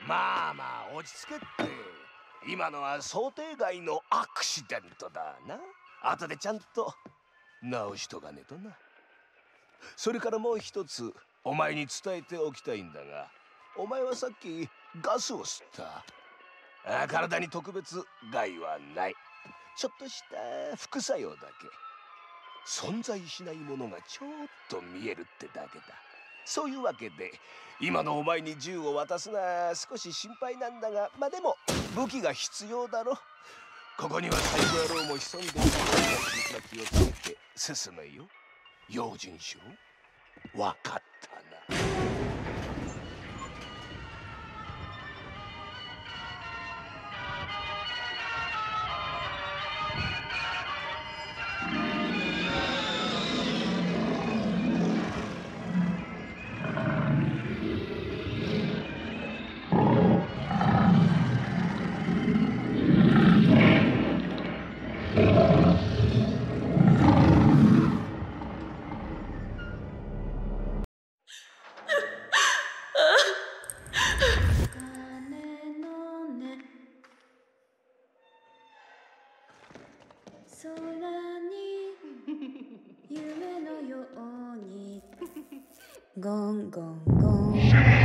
まあまあ落ち着けって。今のは想定外のアクシデントだな。後でちゃんと直しとかねとな。それからもう一つお前に伝えておきたいんだが、お前はさっきガスを吸った。体に特別害はない。ちょっとした副作用だけ。存在しないものがちょっと見えるってだけだ。そういうわけで今のお前に銃を渡すのは少し心配なんだが、まあでも武器が必要だろ。ここにはサイコ野郎も潜んでいるから気をつけて進めよ。用心しろ。わかったな。 空に夢のようにゴンゴンゴン